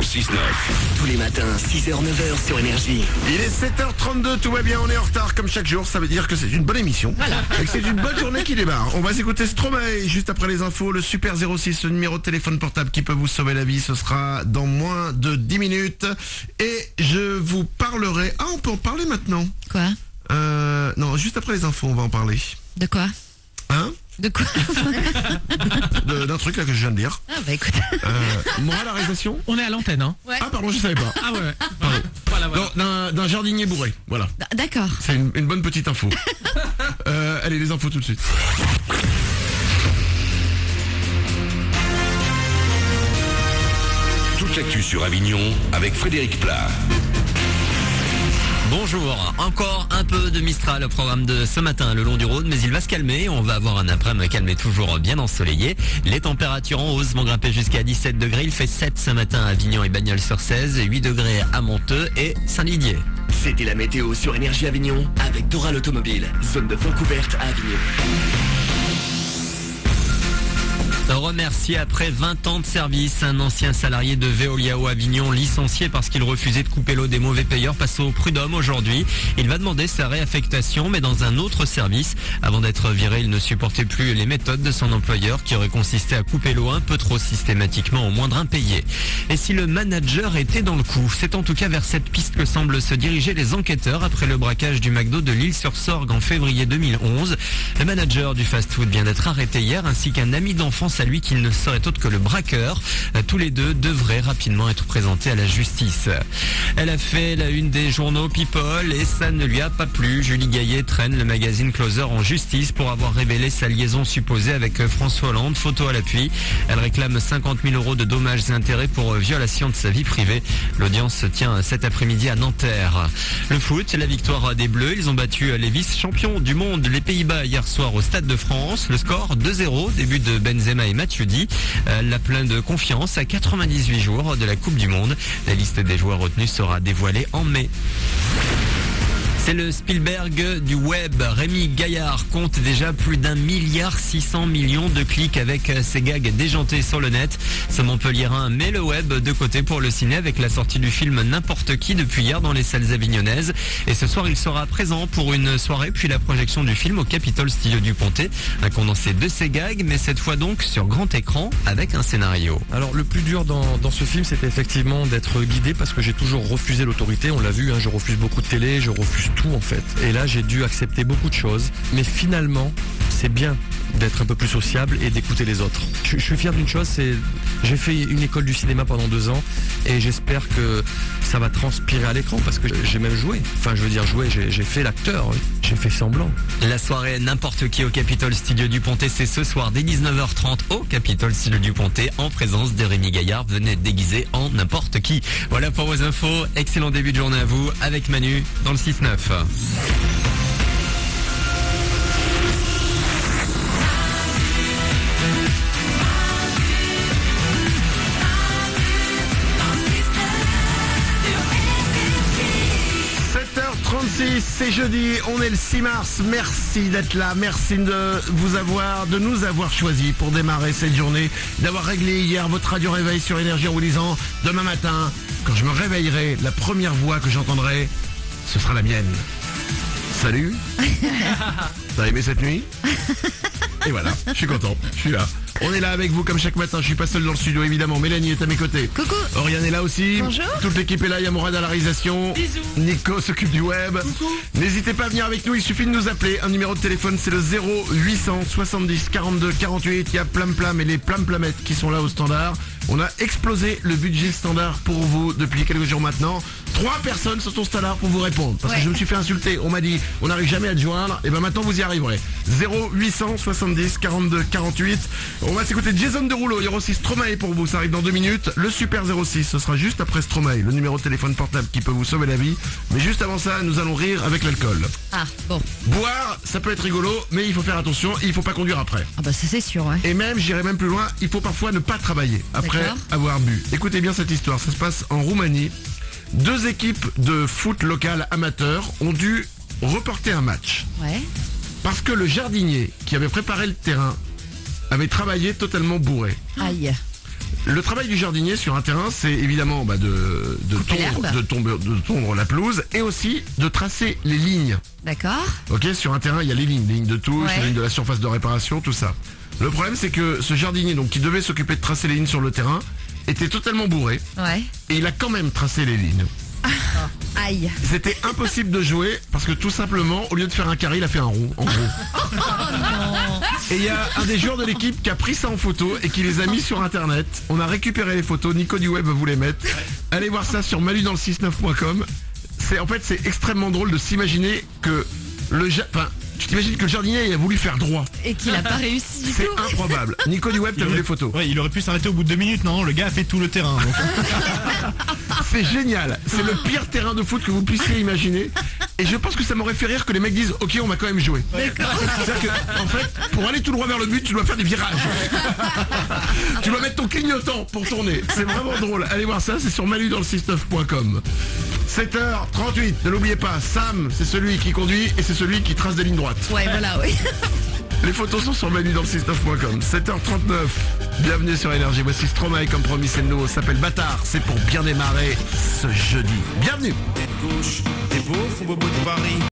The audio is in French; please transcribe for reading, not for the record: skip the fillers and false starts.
6-9. Tous les matins, 6h-9h sur Énergie. Il est 7h32, tout va bien, on est en retard comme chaque jour, ça veut dire que c'est une bonne émission. Voilà. Et que c'est une bonne journée qui démarre. On va s'écouter Stromae juste après les infos, le Super 06, le numéro de téléphone portable qui peut vous sauver la vie, ce sera dans moins de 10 minutes. Et je vous parlerai... Ah, on peut en parler maintenant. Quoi? Non, juste après les infos, on va en parler. De quoi? Hein? De quoi? D'un truc là que je viens de dire. Ah bah écoute. Moi, la réalisation. On est à l'antenne, hein. Ouais. Ah pardon, je savais pas. Ah ouais. Pardon. Voilà. Non, d'un jardinier bourré, voilà. D'accord. C'est une bonne petite info. Allez, les infos tout de suite. Toute l'actu sur Avignon avec Frédéric Plat. Bonjour, encore un peu de Mistral au programme de ce matin le long du Rhône, mais il va se calmer, on va avoir un après-midi calmé toujours bien ensoleillé. Les températures en hausse vont grimper jusqu'à 17 degrés, il fait 7 ce matin à Avignon et Bagnols-sur-Cèze, 8 degrés à Monteux et Saint-Didier. C'était la météo sur Énergie Avignon avec Doral Automobile, zone de fond couverte à Avignon. Remercié après 20 ans de service, un ancien salarié de Veolia au Avignon licencié parce qu'il refusait de couper l'eau des mauvais payeurs passe au prud'homme aujourd'hui. Il va demander sa réaffectation mais dans un autre service. Avant d'être viré, il ne supportait plus les méthodes de son employeur qui aurait consisté à couper l'eau un peu trop systématiquement au moindre impayé. Et si le manager était dans le coup, c'est en tout cas vers cette piste que semblent se diriger les enquêteurs après le braquage du McDo de l'Île-sur-Sorgue en février 2011. Le manager du fast-food vient d'être arrêté hier ainsi qu'un ami d'enfance à lui qu'il ne serait autre que le braqueur. Tous les deux devraient rapidement être présentés à la justice. Elle a fait la une des journaux People et ça ne lui a pas plu. Julie Gaillet traîne le magazine Closer en justice pour avoir révélé sa liaison supposée avec François Hollande. Photo à l'appui. Elle réclame 50 000 € de dommages et intérêts pour violation de sa vie privée. L'audience se tient cet après-midi à Nanterre. Le foot, la victoire des Bleus. Ils ont battu les vice-champions du monde, les Pays-Bas, hier soir au Stade de France. Le score 2-0, début de Benzema et Matuidi. La plein de confiance à 98 jours de la Coupe du Monde. La liste des joueurs retenus sera dévoilée en mai. C'est le Spielberg du web. Rémi Gaillard compte déjà plus d'1,6 milliard de clics avec ses gags déjantés sur le net. Ce Montpelliérain met le web de côté pour le ciné avec la sortie du film N'importe qui depuis hier dans les salles avignonnaises. Et ce soir, il sera présent pour une soirée puis la projection du film au Capitole Studio du Pontet. Un condensé de ses gags, mais cette fois donc sur grand écran avec un scénario. Alors le plus dur dans ce film, c'était effectivement d'être guidé parce que j'ai toujours refusé l'autorité. On l'a vu, je refuse beaucoup de télé, je refuse tout en fait. Et là j'ai dû accepter beaucoup de choses. Mais finalement, c'est bien d'être un peu plus sociable et d'écouter les autres. Je suis fier d'une chose, c'est j'ai fait une école du cinéma pendant 2 ans et j'espère que ça va transpirer à l'écran parce que j'ai même joué. Enfin je veux dire joué, j'ai fait l'acteur, j'ai fait semblant. La soirée N'importe qui au Capitole Studio du Pontet, c'est ce soir dès 19h30 au Capitole Studio du Pontet en présence de Rémi Gaillard. Venez être déguisé en n'importe qui. Voilà pour vos infos. Excellent début de journée à vous avec Manu dans le 6-9. C'est jeudi, on est le 6 mars, merci d'être là, merci de nous avoir choisi pour démarrer cette journée, d'avoir réglé hier votre radio réveil sur Énergie en vous disant demain matin, quand je me réveillerai, la première voix que j'entendrai, ce sera la mienne. Salut. T'as aimé cette nuit? Et voilà, je suis content, je suis là. On est là avec vous comme chaque matin, je suis pas seul dans le studio évidemment, Mélanie est à mes côtés. Coucou. Oriane est là aussi. Bonjour. Toute l'équipe est là, il y a Mourad à la réalisation. Bisous. Nico s'occupe du web. Coucou. N'hésitez pas à venir avec nous, il suffit de nous appeler. Un numéro de téléphone c'est le 0800 70 42 48. Il y a Plam et les Plamettes qui sont là au standard. On a explosé le budget standard pour vous depuis quelques jours maintenant. 3 personnes sont au standard pour vous répondre. Parce que je me suis fait insulter, on m'a dit on n'arrive jamais à te joindre. Et ben maintenant vous y arriverez. 0800 70 42 48. On va s'écouter Jason Derulo, il y aura aussi Stromae pour vous, ça arrive dans 2 minutes. Le Super 06, ce sera juste après Stromae, le numéro de téléphone portable qui peut vous sauver la vie. Mais juste avant ça, nous allons rire avec l'alcool. Ah bon. Boire, ça peut être rigolo, mais il faut faire attention, il faut pas conduire après. Ah bah ça c'est sûr, ouais. Et même, j'irai même plus loin, il faut parfois ne pas travailler après D'accord. avoir bu. Écoutez bien cette histoire, ça se passe en Roumanie. 2 équipes de foot local amateurs ont dû reporter un match. Ouais. Parce que le jardinier qui avait préparé le terrain avait travaillé totalement bourré. Aïe. Le travail du jardinier sur un terrain, c'est évidemment de tondre la pelouse et aussi de tracer les lignes. D'accord. Ok, sur un terrain, il y a les lignes de touche, Ouais. les lignes de la surface de réparation, tout ça. Le problème, c'est que ce jardinier, donc qui devait s'occuper de tracer les lignes sur le terrain, était totalement bourré Ouais. et il a quand même tracé les lignes. Aïe. C'était impossible de jouer parce que tout simplement, au lieu de faire un carré, il a fait un rond, en gros. Et il y a un des joueurs de l'équipe qui a pris ça en photo et qui les a mis sur internet. On a récupéré les photos, Nico du Web vous les mettre. Allez voir ça sur maludansle69.com. C'est extrêmement drôle de s'imaginer que tu t'imagines que le jardinier il a voulu faire droit. Et qu'il a pas réussi du C'est tout. improbable. Nico du Web, t'as vu les photos? Ouais, il aurait pu s'arrêter au bout de 2 minutes, non? Le gars a fait tout le terrain. Donc... C'est génial. C'est le pire terrain de foot que vous puissiez imaginer. Et je pense que ça m'aurait fait rire que les mecs disent ok, on va quand même jouer. C'est-à-dire que, en fait, pour aller tout droit vers le but, tu dois faire des virages. Tu dois mettre ton clignotant pour tourner. C'est vraiment drôle. Allez voir ça, c'est sur maludansle69.com. 7h38, ne l'oubliez pas, Sam, c'est celui qui conduit et c'est celui qui trace des lignes droites. Ouais, voilà, oui. Les photos sont sur maludansle69.com. 7h39, bienvenue sur Énergie. Voici Stromae, comme promis, c'est le nouveau, ça s'appelle Bâtard. C'est pour bien démarrer ce jeudi. Bienvenue. T'es beau, faut bobo de Paris.